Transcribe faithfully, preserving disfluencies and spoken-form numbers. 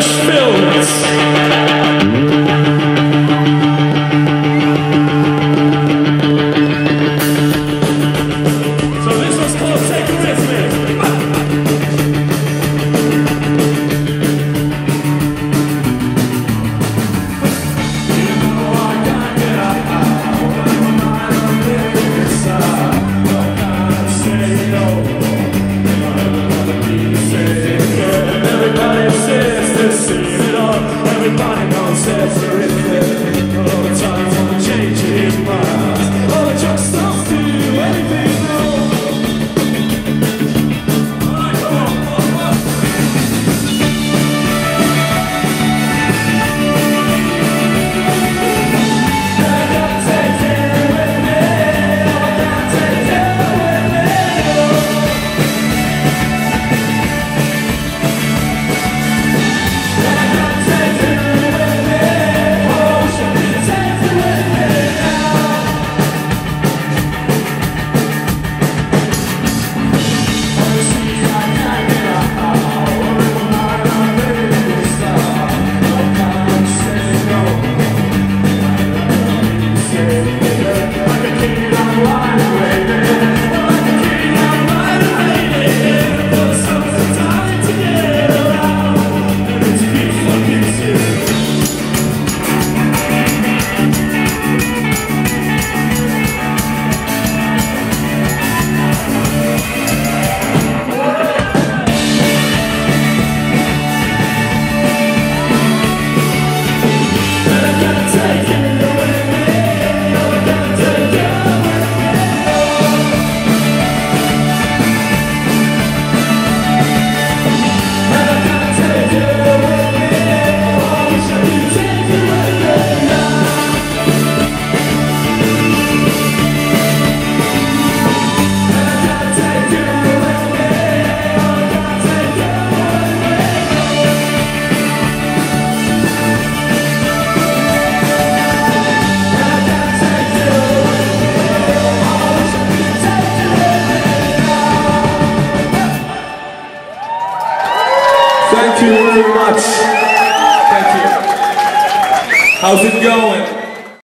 Irish films. So this was called Take It With Me. You know I can't get out when my mind I'm living inside. I can't say no. Everybody says they've seen it all. Everybody knows that's terrific. All the time wanna change his mind. All the truck stops to do anything wrong. Alright, come on, come on. I gotta take it with me. I gotta take it with me. Thank you very much. Thank you. How's it going?